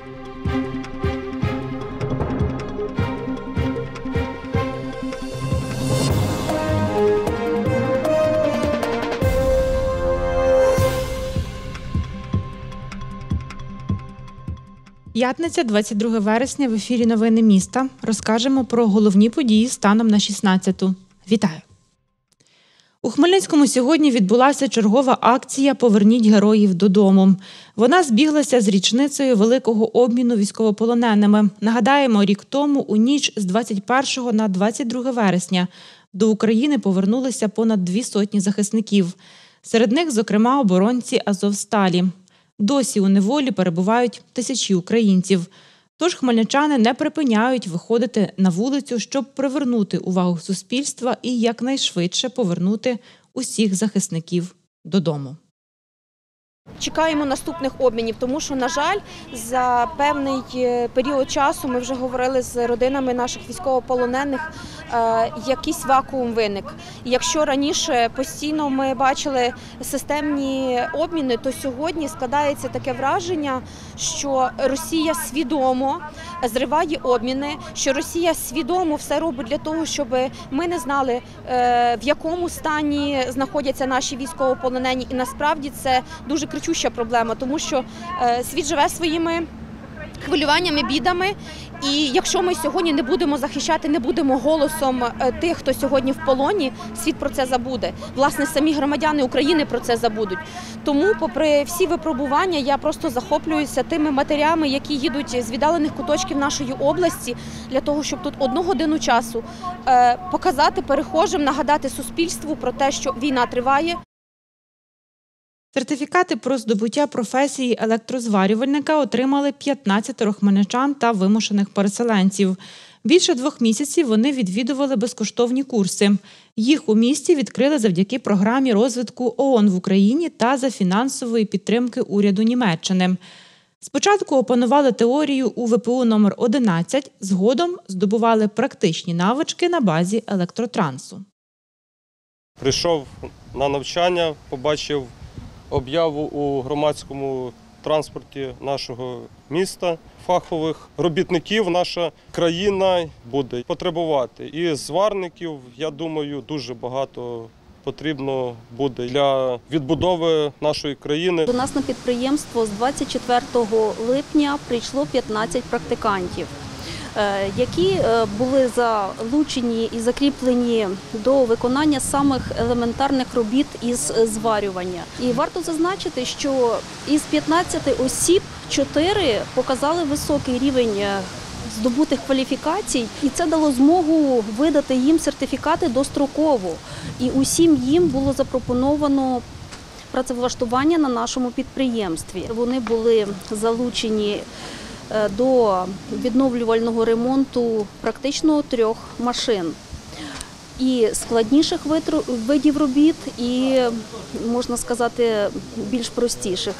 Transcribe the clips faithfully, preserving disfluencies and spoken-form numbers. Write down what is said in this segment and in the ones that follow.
П'ятниця, двадцять друге вересня, в ефірі «Новини міста». Розкажемо про головні події станом на шістнадцяту. Вітаю! У Хмельницькому сьогодні відбулася чергова акція «Поверніть героїв додому». Вона збіглася з річницею великого обміну військовополоненими. Нагадаємо, рік тому, у ніч з двадцять першого на двадцять друге вересня, до України повернулися понад дві сотні захисників. Серед них, зокрема, оборонці «Азовсталі». Досі у неволі перебувають тисячі українців. Тож хмельничани не припиняють виходити на вулицю, щоб привернути увагу суспільства і якнайшвидше повернути усіх захисників додому. Чекаємо наступних обмінів, тому що, на жаль, за певний період часу, ми вже говорили з родинами наших військовополонених, якийсь вакуум виник. Якщо раніше постійно ми бачили системні обміни, то сьогодні складається таке враження, що Росія свідомо зриває обміни, що Росія свідомо все робить для того, щоб ми не знали, в якому стані знаходяться наші військовополонені. І насправді це дуже кричуща проблема, тому що світ живе своїми хвилюваннями, бідами. І якщо ми сьогодні не будемо захищати, не будемо голосом тих, хто сьогодні в полоні, світ про це забуде. Власне, самі громадяни України про це забудуть. Тому, попри всі випробування, я просто захоплююся тими матерями, які їдуть з віддалених куточків нашої області, для того, щоб тут одну годину часу показати перехожим, нагадати суспільству про те, що війна триває. Сертифікати про здобуття професії електрозварювальника отримали п'ятнадцятеро хмельничан та вимушених переселенців. Більше двох місяців вони відвідували безкоштовні курси. Їх у місті відкрили завдяки програмі розвитку ООН в Україні та за фінансової підтримки уряду Німеччини. Спочатку опанували теорію у ВПУ номер одинадцять, згодом здобували практичні навички на базі електротрансу. Прийшов на навчання, побачив об'яву у громадському транспорті нашого міста. Фахових робітників наша країна буде потребувати. І зварників, я думаю, дуже багато потрібно буде для відбудови нашої країни. До нас на підприємство з двадцять четвертого липня прийшло п'ятнадцять практикантів, які були залучені і закріплені до виконання самих елементарних робіт із зварювання. І варто зазначити, що із п'ятнадцяти осіб чотири показали високий рівень здобутих кваліфікацій, і це дало змогу видати їм сертифікати достроково. І усім їм було запропоновано працевлаштування на нашому підприємстві. Вони були залучені до відновлювального ремонту практично трьох машин. І складніших видів робіт, і, можна сказати, більш простіших.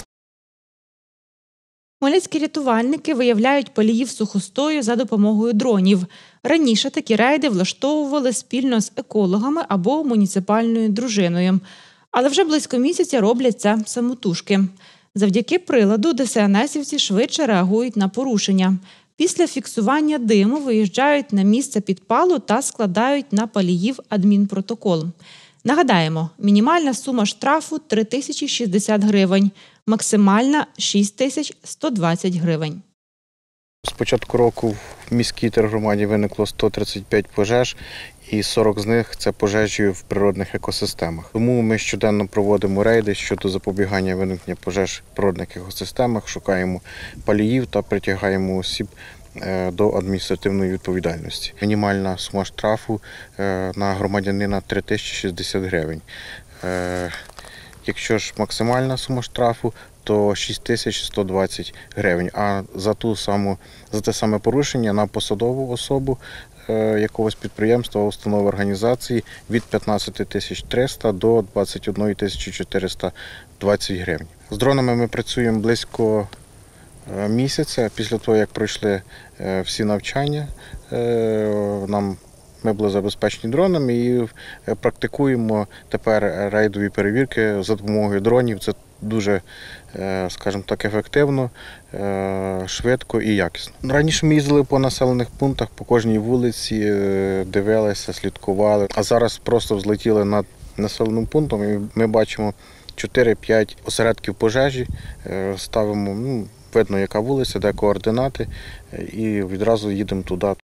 Хмельницькі рятувальники виявляють паліїв сухостою за допомогою дронів. Раніше такі рейди влаштовували спільно з екологами або муніципальною дружиною. Але вже близько місяця роблять це самотужки. Завдяки приладу ДСНСівці швидше реагують на порушення. Після фіксування диму виїжджають на місце підпалу та складають на паліїв адмінпротокол. Нагадаємо, мінімальна сума штрафу – три тисячі шістдесят гривень, максимальна – шість тисяч сто двадцять гривень. З початку року в міській тергромаді виникло сто тридцять п'ять пожеж, і сорок з них – це пожежі в природних екосистемах. Тому ми щоденно проводимо рейди щодо запобігання виникнення пожеж в природних екосистемах, шукаємо паліїв та притягаємо осіб до адміністративної відповідальності. Мінімальна сума штрафу на громадянина – три тисячі шістдесят гривень. Якщо ж максимальна сума штрафу, то шість тисяч сто двадцять гривень, а за ту саму, за те саме порушення на посадову особу якогось підприємства, установи, організації від п'ятнадцять тисяч триста до двадцять одна тисяча чотириста двадцять гривень. З дронами ми працюємо близько місяця після того, як пройшли всі навчання. Нам Ми були забезпечені дронами і практикуємо тепер рейдові перевірки за допомогою дронів. Це дуже, скажімо так, ефективно, швидко і якісно. Раніше ми їздили по населених пунктах, по кожній вулиці, дивилися, слідкували, а зараз просто взлетіли над населеним пунктом і ми бачимо чотири-п'ять осередків пожежі, ставимо, ну, видно, яка вулиця, де координати, і відразу їдемо туди.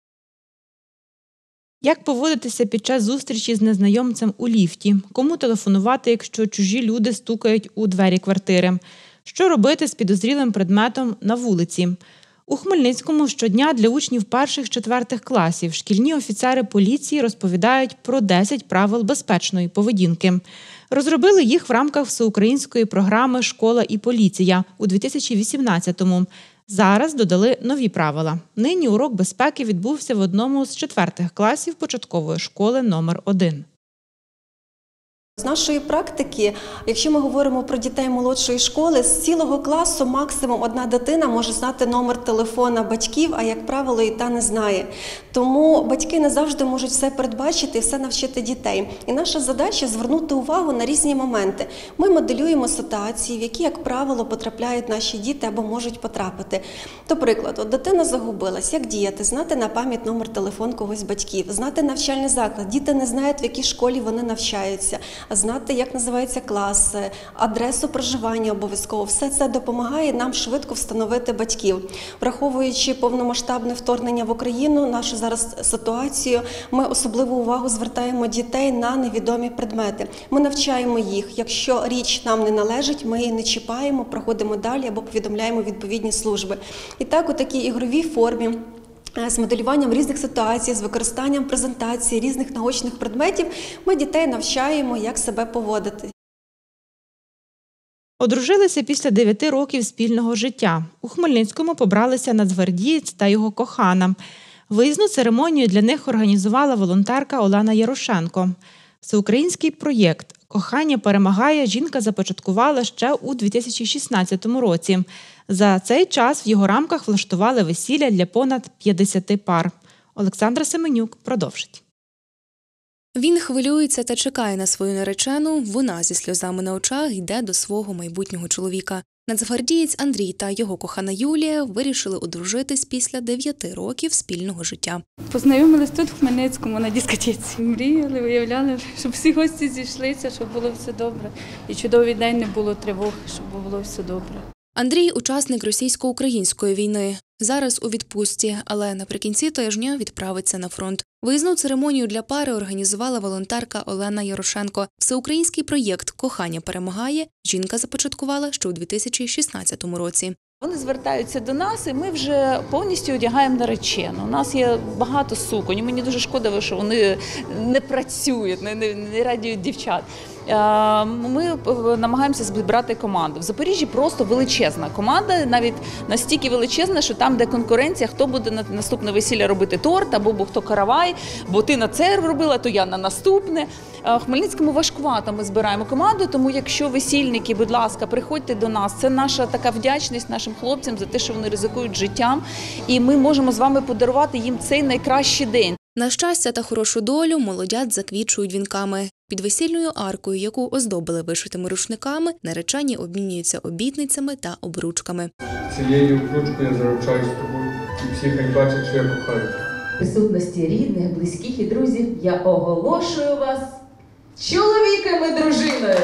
Як поводитися під час зустрічі з незнайомцем у ліфті? Кому телефонувати, якщо чужі люди стукають у двері квартири? Що робити з підозрілим предметом на вулиці? У Хмельницькому щодня для учнів перших-четвертих класів шкільні офіцери поліції розповідають про десять правил безпечної поведінки. Розробили їх в рамках всеукраїнської програми «Школа і поліція» у дві тисячі вісімнадцятому. Зараз додали нові правила. Нині урок безпеки відбувся в одному з четвертих класів початкової школи номер один. З нашої практики, якщо ми говоримо про дітей молодшої школи, з цілого класу максимум одна дитина може знати номер телефона батьків, а, як правило, і та не знає. Тому батьки не завжди можуть все передбачити і все навчити дітей. І наша задача – звернути увагу на різні моменти. Ми моделюємо ситуації, в які, як правило, потрапляють наші діти або можуть потрапити. До прикладу, дитина загубилась. Як діяти? Знати на пам'ять номер телефону когось з батьків, знати навчальний заклад. Діти не знають, в якій школі вони навчаються. Знати, як називається клас, адресу проживання обов'язково. Все це допомагає нам швидко встановити батьків. Враховуючи повномасштабне вторгнення в Україну, нашу зараз ситуацію, ми особливу увагу звертаємо дітей на невідомі предмети. Ми навчаємо їх. Якщо річ нам не належить, ми її не чіпаємо, проходимо далі або повідомляємо відповідні служби. І так, у такій ігровій формі, з моделюванням різних ситуацій, з використанням презентацій, різних наочних предметів, ми дітей навчаємо, як себе поводити. Одружилися після дев'яти років спільного життя. У Хмельницькому побралися нацгвардієць та його кохана. Виїзну церемонію для них організувала волонтерка Олена Ярошенко. Всеукраїнський проєкт «Кохання перемагає» жінка започаткувала ще у дві тисячі шістнадцятому році. За цей час в його рамках влаштували весілля для понад п'ятдесяти пар. Олександра Семенюк продовжить. Він хвилюється та чекає на свою наречену, вона зі сльозами на очах йде до свого майбутнього чоловіка. Нацгвардієць Андрій та його кохана Юлія вирішили одружитись після дев'яти років спільного життя. Познайомились тут, в Хмельницькому, на дискотеці. Мріяли, уявляли, щоб всі гості зійшлися, щоб було все добре. І чудовий день, не було тривог, щоб було все добре. Андрій – учасник російсько-української війни. Зараз у відпустці, але наприкінці тижня відправиться на фронт. Виїзну церемонію для пари організувала волонтерка Олена Ярошенко. Всеукраїнський проєкт «Кохання перемагає» жінка започаткувала ще у дві тисячі шістнадцятому році. Вони звертаються до нас, і ми вже повністю одягаємо наречену. У нас є багато суконь, мені дуже шкода, що вони не працюють, не, не, не радіють дівчат. Ми намагаємося збирати команду. В Запоріжжі просто величезна команда, навіть настільки величезна, що там, де конкуренція, хто буде на наступне весілля робити торт, або хто каравай, бо ти на це робила, то я на наступне. В Хмельницькому важкувато ми збираємо команду, тому якщо весільники, будь ласка, приходьте до нас. Це наша така вдячність нашим хлопцям за те, що вони ризикують життям, і ми можемо з вами подарувати їм цей найкращий день. На щастя та хорошу долю молодят заквічують вінками. Під весільною аркою, яку оздобили вишитими рушниками, наречені обмінюються обітницями та обручками. Цією обручкою я заручаюсь тобою, і всі хай бачать, що я кохаю. В присутності рідних, близьких і друзів я оголошую вас чоловіком і дружиною.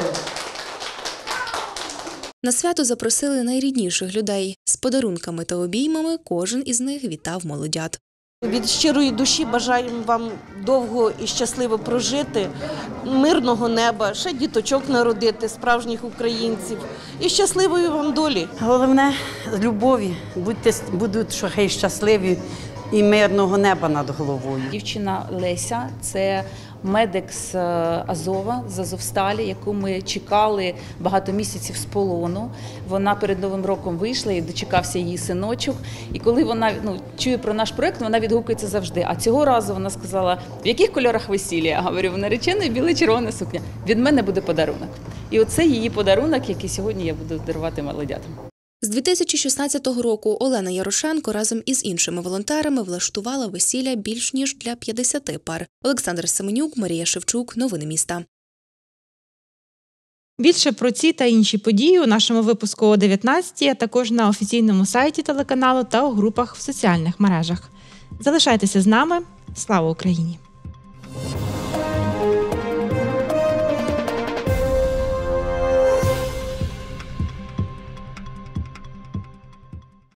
На свято запросили найрідніших людей. З подарунками та обіймами кожен із них вітав молодят. Від щирої душі бажаємо вам довго і щасливо прожити, мирного неба, ще діточок народити, справжніх українців. І щасливої вам долі. Головне – любові. Будьте, будуть що хай щасливі і мирного неба над головою. Дівчина Леся – це медик з Азова, з Азовсталі, яку ми чекали багато місяців з полону. Вона перед Новим роком вийшла і дочекався її синочок. І коли вона ну, чує про наш проєкт, вона відгукується завжди. А цього разу вона сказала, в яких кольорах весілля? Я говорю, в нареченої біло-червона сукня. Від мене буде подарунок. І оце її подарунок, який сьогодні я буду дарувати молодятам. З дві тисячі шістнадцятого року Олена Ярошенко разом із іншими волонтерами влаштувала весілля більш ніж для п'ятдесяти пар. Олександра Семенюк, Марія Шевчук. Новини міста. Більше про ці та інші події у нашому випуску о дев'ятнадцятій, а також на офіційному сайті телеканалу та у групах в соціальних мережах. Залишайтеся з нами. Слава Україні!